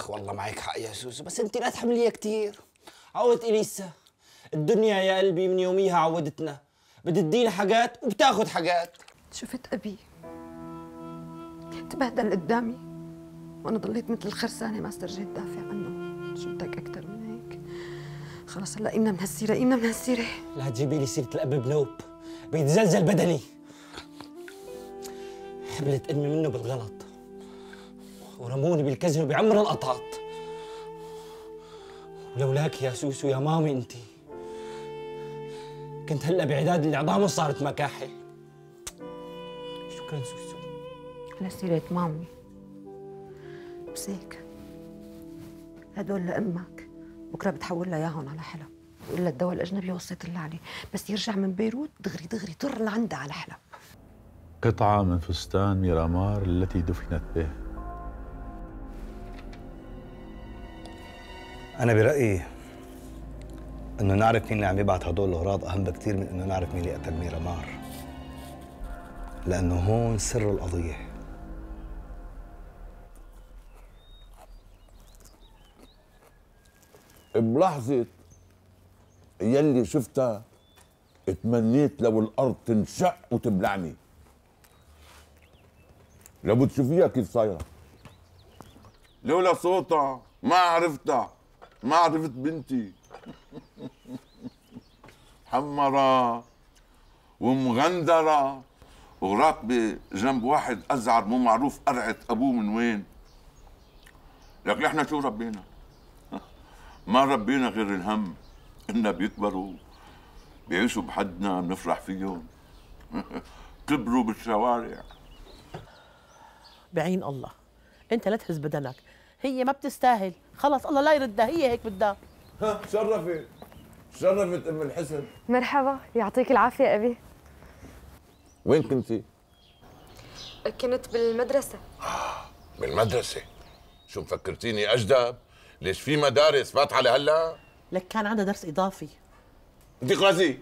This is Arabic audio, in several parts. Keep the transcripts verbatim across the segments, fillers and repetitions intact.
اخ والله معك حق يا سوسو، بس انت لا تحمليها كثير. عودت اليسا، الدنيا يا قلبي من يوميها عودتنا، بتدينا حاجات وبتاخذ حاجات. شفت ابي تبهدل قدامي وانا ضليت مثل الخرسانه ما استرجيت دافع عنه. شو بدك اكثر من هيك؟ خلص هلا قيمنا من هالسيره، قيمنا من هالسيره. لا تجيبي لي سيره الاب بنوب، بيتزلزل بدني. حبلت امي منه بالغلط ورموني بالكزن بعمر القطاط. ولولاك يا سوسو يا مامي انت كنت هلا بعداد العظام وصارت مكاحل. شكرا سوسو. على سيرة مامي، بس هيك هدول لأمك، بكره بتحول لها اياهم على حلب، وقول لها الدواء الأجنبي وصيت لها عليه، بس يرجع من بيروت دغري دغري طر لعندها على حلب. قطعة من فستان ميرامار التي دفنت به. أنا برأيي إنه نعرف مين اللي عم يبعت هدول الأغراض أهم بكثير من إنه نعرف مين اللي قتل ميرامار، لأنه هون سر القضية. بلحظة يلي شفتها اتمنيت لو الأرض تنشق وتبلعني. لو بتشوفيها كيف صايرة، لولا صوتها ما عرفتها، ما عرفت بنتي. حمرة ومغندرة وراكبة جنب واحد أزعر مو معروف قرعة أبوه من وين. لك احنا شو ربينا؟ ما ربينا غير الهم، إننا بيكبروا بيعيشوا بحدنا بنفرح فيهم. كبروا بالشوارع. بعين الله انت لا تهز بدنك، هي ما بتستاهل، خلص الله لا يردها، هي هيك بدها. ها شرفت شرفت ام الحسن. مرحبا، يعطيك العافيه ابي. وين كنتي؟ كنت بالمدرسه. بالمدرسه؟ شو مفكرتيني اجدب؟ ليش في مدارس فاتحه لهلا؟ لك كان عندها درس اضافي. انت قاسي.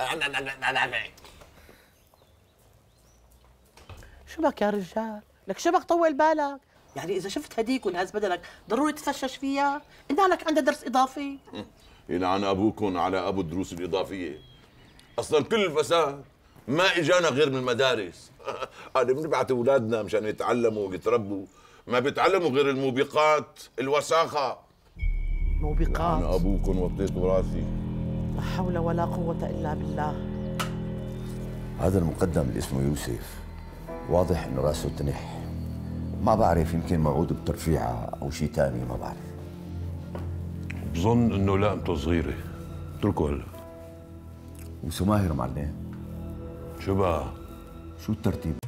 شو بك يا رجال؟ لك شو بك طول بالك؟ يعني إذا شفت هديك ونهز بدنك ضروري تتفشش فيها؟ إنت لك عندها درس إضافي؟ يلعن أبوكم على أبو الدروس الإضافية. أصلا كل الفساد ما إجانا غير من المدارس. أنا بنبعت أولادنا مشان يتعلموا ويتربوا، ما بيتعلموا غير الموبقات الوساخة. موبقات؟ أنا أبوكم وطيتوا راسي. لا حول ولا قوة إلا بالله. هذا المقدم اللي اسمه يوسف واضح انه راسه تنح، ما بعرف يمكن موعود بترفيعه او شيء ثاني ما بعرف. بظن انه لقمته صغيره، اتركه هلا. وسماهر معلم شو بقى؟ شو الترتيب؟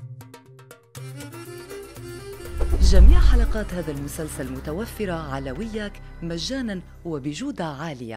جميع حلقات هذا المسلسل متوفرة على وياك مجانا وبجودة عالية.